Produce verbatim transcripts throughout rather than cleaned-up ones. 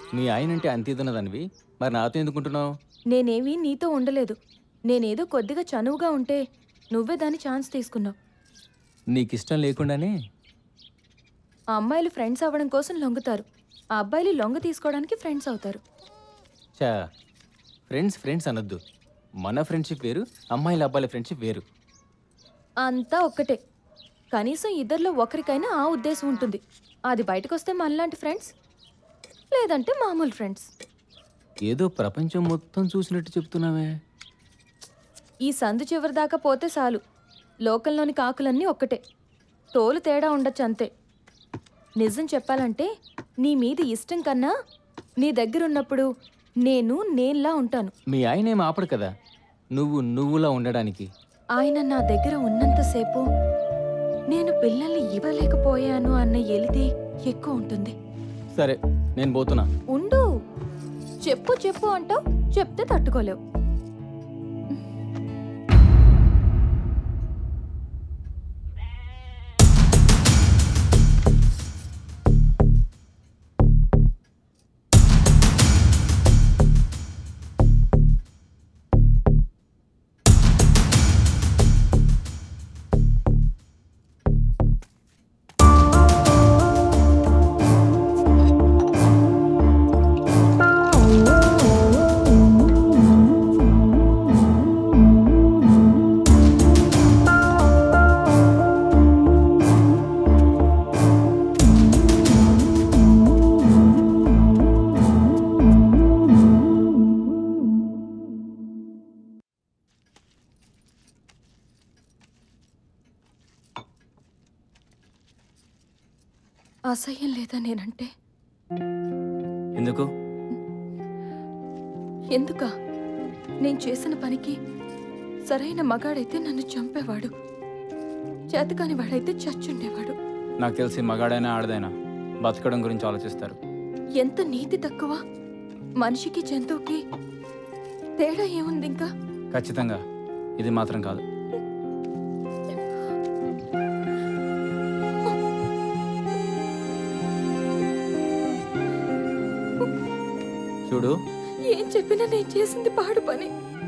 మీ ఆయనంటే అంత ఇదన్నదానివి మరి నాతో ఎందుకుంటున్నావు? నేనేమీ నీతో ఉండలేదు. నేనేదో కొద్దిగా చనువుగా ఉంటే నువ్వే దాని ఛాన్స్ తీసుకున్నావు. నీకిష్టం లేకుండానే ఆ అమ్మాయిలు ఫ్రెండ్స్ అవ్వడం కోసం లొంగుతారు, ఆ అబ్బాయిలు లొంగ తీసుకోవడానికి ఫ్రెండ్స్ అవుతారు. చా ఫ్రెండ్స్ ఫ్రెండ్స్ అనొద్దు. మన ఫ్రెండ్షిప్ వేరు, అమ్మాయిల అబ్బాయిల ఫ్రెండ్షిప్ వేరు. అంతా ఒక్కటే. కనీసం ఇద్దరిలో ఒకరికైనా ఆ ఉద్దేశం ఉంటుంది. అది బయటకొస్తే మనలాంటి ఫ్రెండ్స్, లేదంటే మామూలు ఫ్రెండ్స్. ఏదో ప్రపంచం మొత్తం చూసినట్టు చెప్తున్నావే. ఈ సందు చివరి దాకా పోతే చాలు, లోకంలోని కాకులన్నీ ఒక్కటే. తోలు తేడా ఉండొచ్చు అంతే. నిజం చెప్పాలంటే నీ మీద ఇష్టం కన్నా నీ దగ్గరున్నప్పుడు నేను నేన్లా ఉంటాను. మీ ఆయనేం ఆపడు కదా నువ్వు నువ్వులా ఉండడానికి. ఆయన నా దగ్గర ఉన్నంతసేపు నేను పిల్లల్ని ఇవ్వలేకపోయాను అన్న ఎలిది ఎక్కువ ఉంటుంది. సరే నేను పోతున్నా. ఉండు, చెప్పు చెప్పు అంటావు, చెప్తే తట్టుకోలేవు. అసహ్యం లేదా నేనంటే? ఎందుకు? ఎందుకా? నేను చేసిన పనికి సరైన మగాడైతే నన్ను చంపేవాడు, చేతకాని వాడైతే చచ్చుండేవాడు. నాకు తెలిసి మగాడైనా ఆడదైనా బతకడం గురించి ఆలోచిస్తారు. ఎంత నీతి తక్కువ! మనిషికి జంతువుకి తేడా ఏముంది ఇంకా? ఖచ్చితంగా ఇది మాత్రం కాదు. చూడు, ఏం చెప్పినా నేను చేసింది పాడు పని.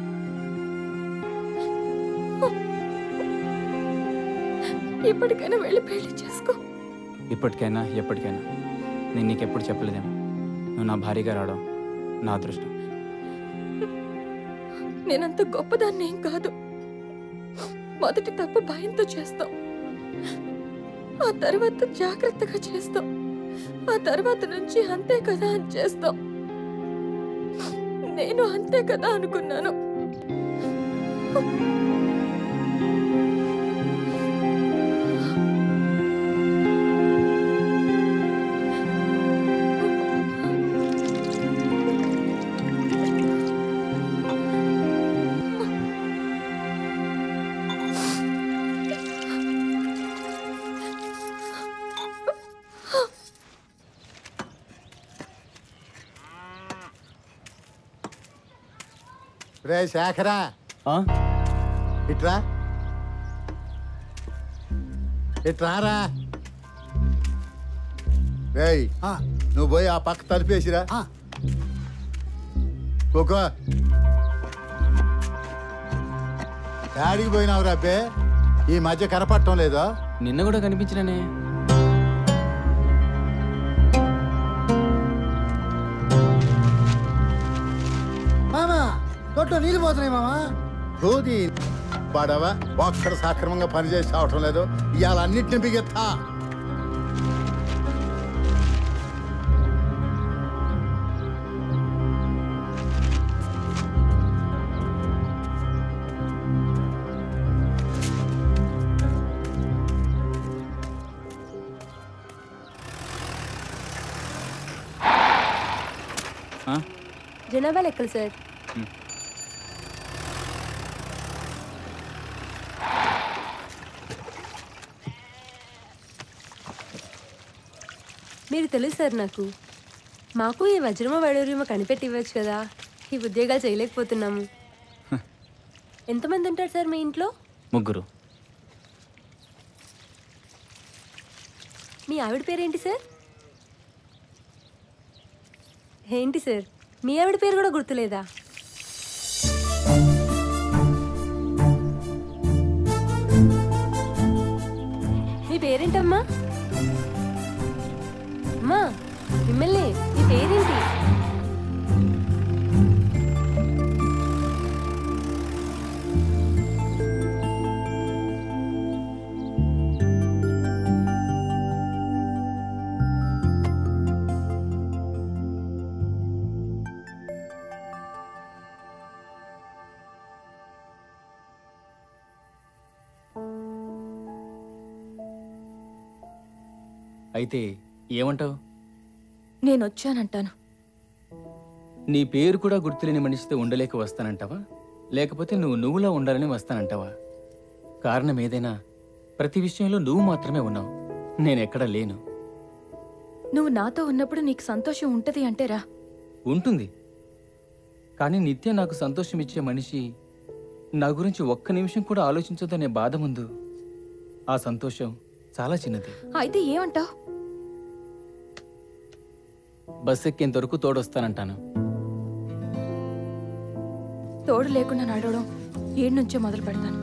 ఇప్పటికైనా వెళ్ళి పెళ్లి చేసుకో. ఇప్పటికైనా ఎప్పటికైనా నేను నీకెప్పుడు చెప్పలేదేమో, నువ్వు నా భార్యగా రావడం నా అదృష్టం. నేనంత గొప్పదాన్ని ఏం కాదు. మొదటి తప్పు భయంతో చేస్తాం, ఆ తర్వాత జాగ్రత్తగా చేస్తాం, ఆ తర్వాత నుంచి అంతే కదా అని చేస్తాం. నేను అంతే కదా అనుకున్నాను. రే శేఖరా, ఇట్రా ఇట్రారా. రేయ్, నువ్వు పోయి ఆ పక్క తలిపేసిరా. కోకో, డాడీకి పోయినావు రాబే, ఈ మధ్య కనపడటం లేదో? నిన్న కూడా కనిపించిననే. మామా తోటలో నీళ్ళు పోతున్నాయి మామా. రోజు పడవ ఒక్కడ సక్రమంగా పనిచేసి అవటం లేదు. ఇవాళ అన్నిటిని బిగెత్తా. జనాభా లెక్కలు సార్. మీరు తెలుసు సార్ నాకు. మాకు ఈ వజ్రమ వైడూర్యమ కనిపెట్టి ఇవ్వచ్చు కదా, ఈ ఉద్యోగాలు చేయలేకపోతున్నాము. ఎంతమంది ఉంటారు సార్ మీ ఇంట్లో? ముగ్గురు. మీ ఆవిడ పేరేంటి సార్? ఏంటి సార్, మీ ఆవిడ పేరు కూడా గుర్తులేదా? మీ పేరేంటమ్మా? అమ్మా మిమ్మల్ని, మీ పేరేంటి? అయితే ఏమంటావు? నేను వచ్చానంటాను. నీ పేరు కూడా గుర్తులేని మనిషితో ఉండలేక వస్తానంటావా, లేకపోతే నువ్వు నువ్వులా ఉండాలని వస్తానంటావా? కారణం ఏదైనా ప్రతి విషయంలో నువ్వు మాత్రమే ఉన్నావు, నేనెక్కడా లేను. నువ్వు నాతో ఉన్నప్పుడు నీకు సంతోషం ఉంటది అంటేరా? ఉంటుంది, కానీ నిత్యం నాకు సంతోషం ఇచ్చే మనిషి నా గురించి ఒక్క నిమిషం కూడా ఆలోచించదనే బాధ ముందు ఆ సంతోషం చాలా చిన్నది. అయితే ఏమంటావు? బస్ ఎక్కేంత వరకు తోడొస్తానంటాను. తోడు లేకుండా నడవడం ఏడు నుంచే మొదలు పెడతాను.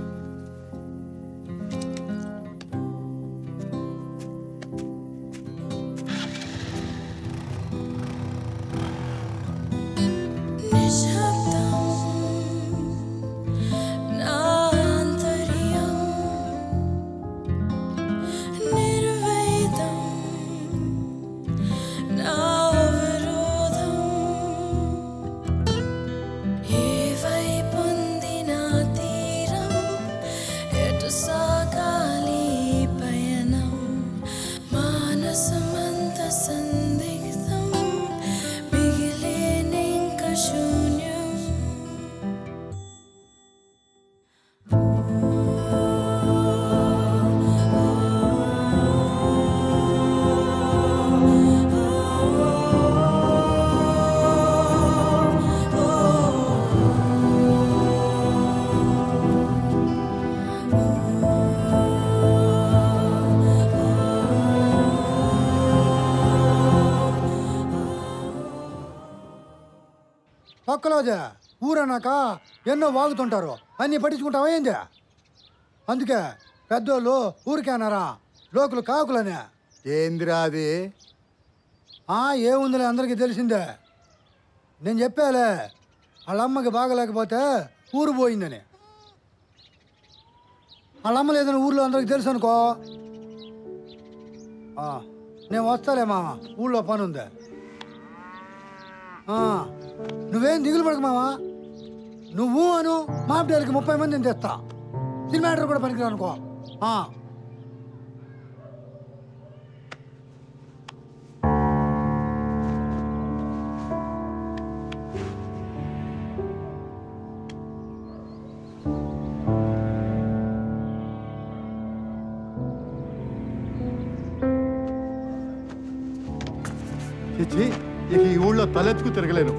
పక్కలోదే ఊరన్నాక ఎన్నో వాగుతుంటారు, అన్నీ పట్టించుకుంటావా ఏంది? అందుకే పెద్దోళ్ళు ఊరికే అన్నారా, లోకులు కాకులనే. ఏందిరా అది? ఏముందిలే, అందరికీ తెలిసిందే. నేను చెప్పాలే వాళ్ళ అమ్మకి బాగలేకపోతే ఊరు పోయిందని. వాళ్ళ అమ్మ లేదని ఊర్లో అందరికి తెలుసు అనుకో. నేను వస్తాలే మామ, ఊళ్ళో పని ఉంది. నువ్వేం దిగులు పడక మావా, నువ్వు అను మా బిడ్డలకి ముప్పై మందిని తెస్తా. సినిమా కూడా పనికిరా అనుకో. చిచ్చి, ఇక ఈ ఊళ్ళో తలెత్తుకు తిరగలేను.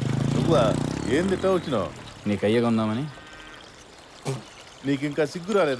ఏం తిట్టా వచ్చినావు? నీకు అయ్యగా ఉందామని. నీకు ఇంకా సిగ్గు రాలేదు?